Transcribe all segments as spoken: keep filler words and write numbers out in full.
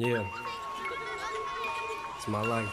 Yeah, it's my life.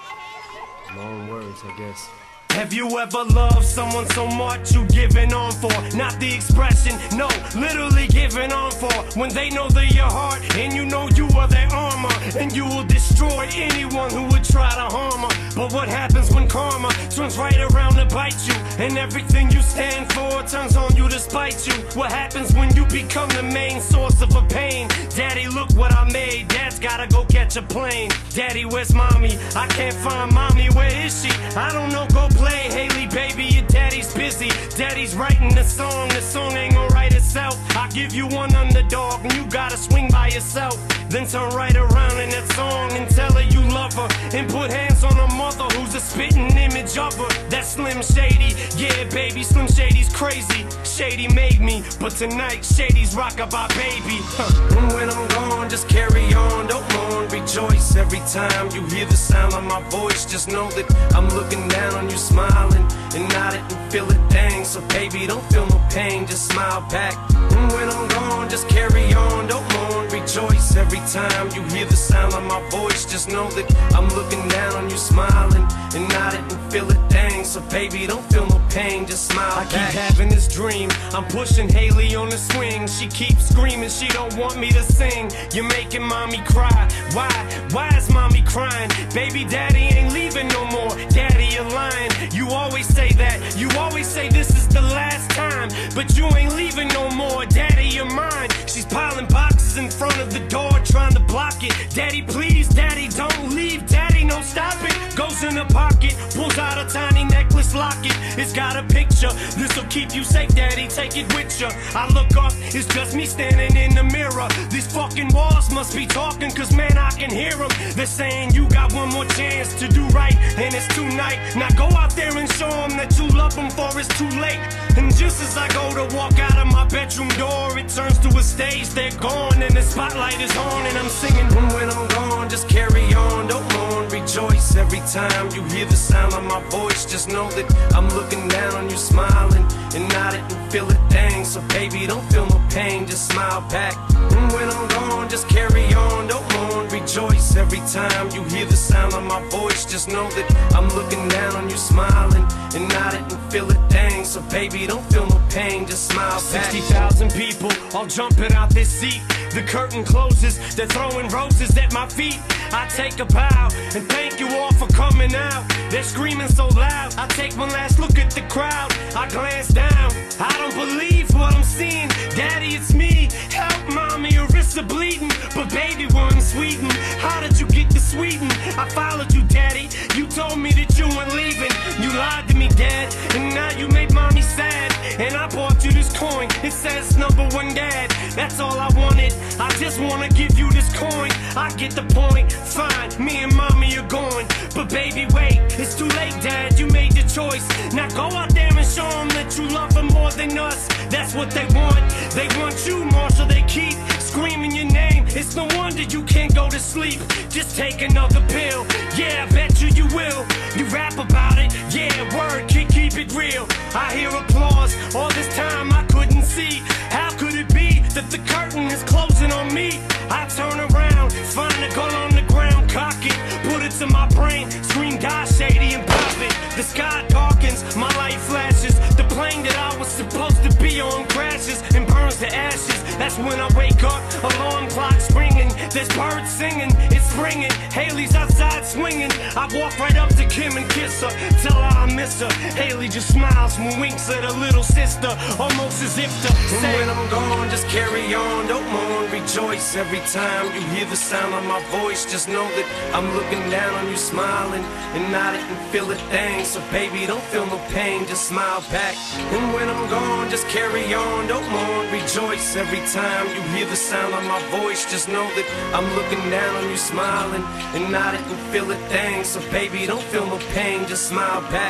My own words, I guess. Have you ever loved someone so much you giving on for? Not the expression, no, literally giving on for. When they know they're your heart and you know you are their armor, and you will destroy anyone who would try to harm her. But what happens when karma turns right around to bite you, and everything you stand for turns on you to spite you? What happens when you become the main source of a pain? Daddy, look what I made. Dad's gotta go catch a plane. Daddy, where's mommy? I can't find mommy. Where is she? I don't know, go play. Haley, baby, your daddy's busy. Daddy's writing the song. The song ain't gonna write itself. I give you one underdog and you gotta swing by yourself. Then turn right around in that song and tell her you love her, and put hands on her mother who's a spitting image of her. That's Slim Shady. Yeah, baby, Slim Shady's crazy. Shady made me, but tonight Shady's rock-a-bye baby. Huh. And when I'm gone, just carry on, don't mourn, rejoice. Every time you hear the sound of my voice, just know that I'm looking down on you, smiling and nodding and feel it, dang. So baby, don't feel no pain, just smile back. And when I'm gone, just carry on, don't mourn, rejoice. Every time you hear the sound of my voice, just know that I'm looking down on you, smiling and nodding and feel it, dang. So baby, don't feel no pain, just smile I back. I keep having this dream, I'm pushing Haley on the swing. She keeps screaming, she don't want me to sing. You're making mommy cry. Why? Why is mommy crying? Baby, daddy ain't leaving no more. Daddy, you're lying. You always say that. You always say this is the last time, but you ain't leaving no more. Daddy, you're mine. She's piling boxes in front of the door, trying to block it. Daddy, please, daddy, don't leave. Daddy, no, stop it. Goes in her pocket, pulls out a tiny necklace locket. It's got a picture. This'll keep you safe, daddy, take it with you. I look up, it's just me standing in the mirror. These fucking walls must be talking, cause man, I can hear them. They're saying you got one more chance to do right, and it's tonight. Now go out there and show them that you love them, for it's too late. And just as I go to walk out of my bedroom door, it turns to a stage, they're gone, and the spotlight is on, and I'm singing. And when I'm gone, just carry on, don't mourn, rejoice. Every time you hear the sound of my voice, just know that I'm looking down on you, smiling and nodding and feel it, dang. So baby, don't feel no pain, just smile back. And when I'm gone, just carry on, don't mourn, rejoice. Every time you hear the sound of my voice, just know that I'm looking down on you, smiling and nodding and feel it, dang. So baby, don't feel no pain, just smile back. sixty thousand people all jumping out this seat. The curtain closes, they're throwing roses at my feet. I take a bow and thank you all for coming out. They're screaming so loud, I take one last look at the crowd. I glance down, I don't believe what I'm seeing. Daddy, it's me, help mommy, your wrists are bleeding. But baby, we're in Sweden, how did you get to Sweden? I followed you, daddy, you told me that you weren't leaving. You lied to me, dad, and now you made mommy sad. And I bought you this coin, it says number one dad. That's all I wanted, I just wanna give you this coin. I get the point, fine, me and mommy are going. But baby, wait, it's too late, dad, you made the choice. Now go out there and show them that you love them more than us. That's what they want, they want you more, so they keep screaming your name. It's no wonder you can't go to sleep, just take another pill. Yeah, I bet you you will, you rap about it. Yeah, word, keep, keep it real. I hear applause, all this time I couldn't see. How could it be that the curtain is closing on me? I turn around, find a gun on the ground, cock it, put it to my brain, scream die Shady and pop it. The sky darkens, my light flashes. The plane that I was supposed to be on crashes and burns to ashes. That's when I wake up, alarm clock's ringing. There's birds singing, it's springing. Haley's outside swinging. I walk right up to Kim and kiss her, tell her I miss her. Haley just smiles and winks at her little sister, almost as if to say, and when I'm gone, just carry on, don't mourn, rejoice. Every time you hear the sound of my voice, just know that I'm looking down on you, smiling and nodding and feel it, dang. So baby, don't feel no pain, just smile back. And when I'm gone, just carry on, don't mourn, rejoice. Every time you hear the sound of my voice, just know that I'm looking down on you, smiling and nodding and feel it, dang. So baby, don't feel no pain, just smile back.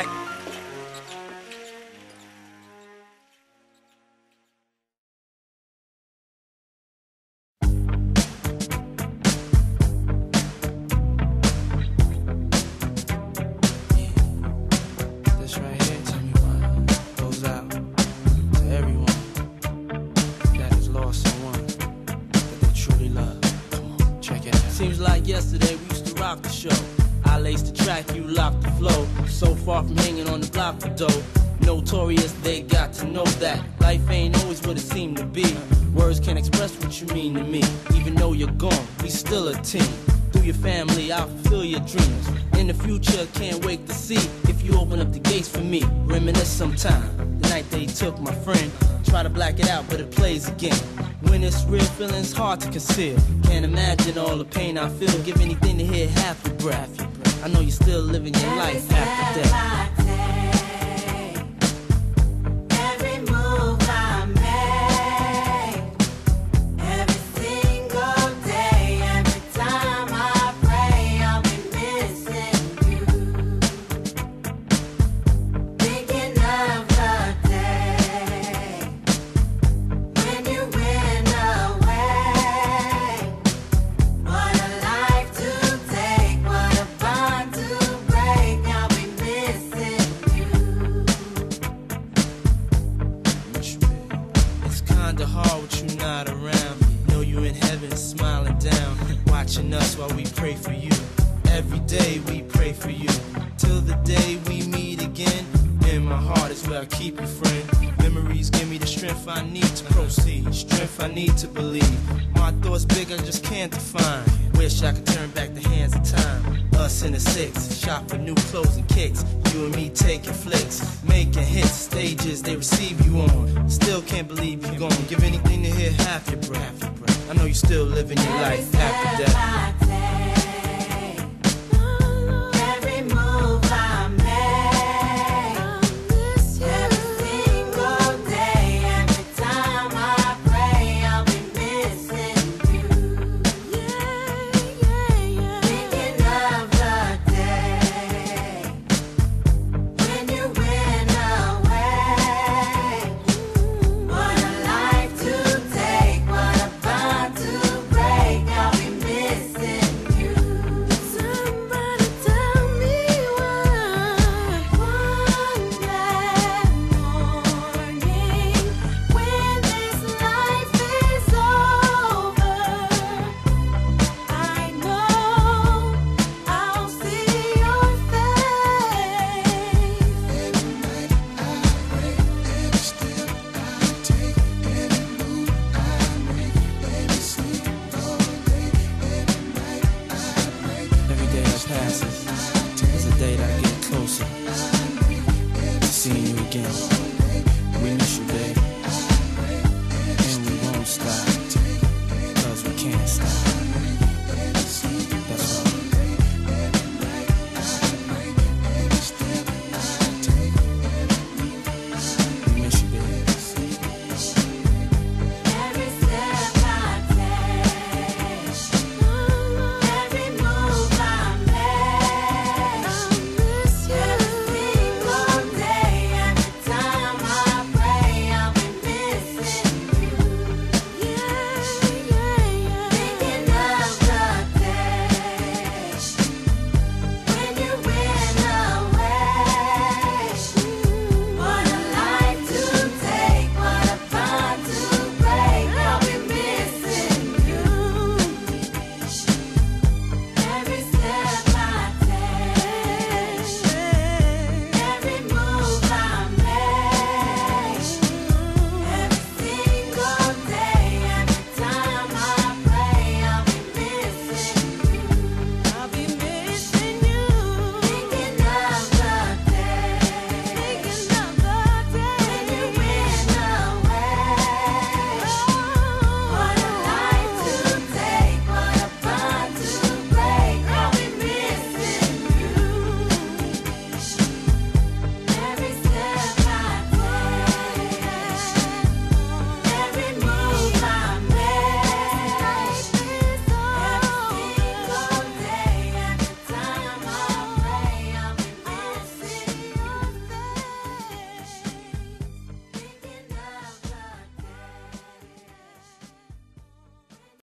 Check it Seems like yesterday we used to rock the show. I laced the track, you locked the flow. So far from hanging on the block for dough. Notorious, they got to know that life ain't always what it seemed to be. Words can't express what you mean to me. Even though you're gone, we still a team. Through your family, I'll fulfill your dreams. In the future, can't wait to see if you open up the gates for me. Reminisce sometime, the night they took my friend. Try to black it out, but it plays again. When it's real, feeling's hard to conceal. Can't imagine all the pain I feel. Give anything to hear half your breath. I know you're still living your life after death. Hard with you not around. Know you in heaven smiling down, watching us while we pray for you. Every day we pray for you, till the day we meet again. In my heart is where I keep you, friend. Memories give me the strength I need to proceed, strength I need to believe. My thoughts big, I just can't define. Wish I could turn back the hands of time. Us in the six, shop for new clothes and kicks. You and me taking flicks, making hits, stages they receive you on. Still can't believe you're gone. Give anything to hear half your breath. I know you're still living your life after death. Passes, there's a day that I get closer to seeing you again.